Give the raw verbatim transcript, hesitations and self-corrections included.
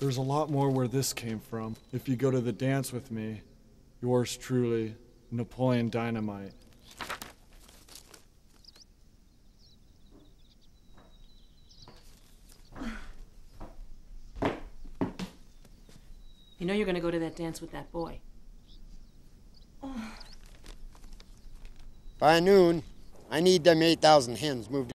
There's a lot more where this came from. If you go to the dance with me, yours truly, Napoleon Dynamite. You know you're gonna go to that dance with that boy. By noon, I need them eight thousand hens moved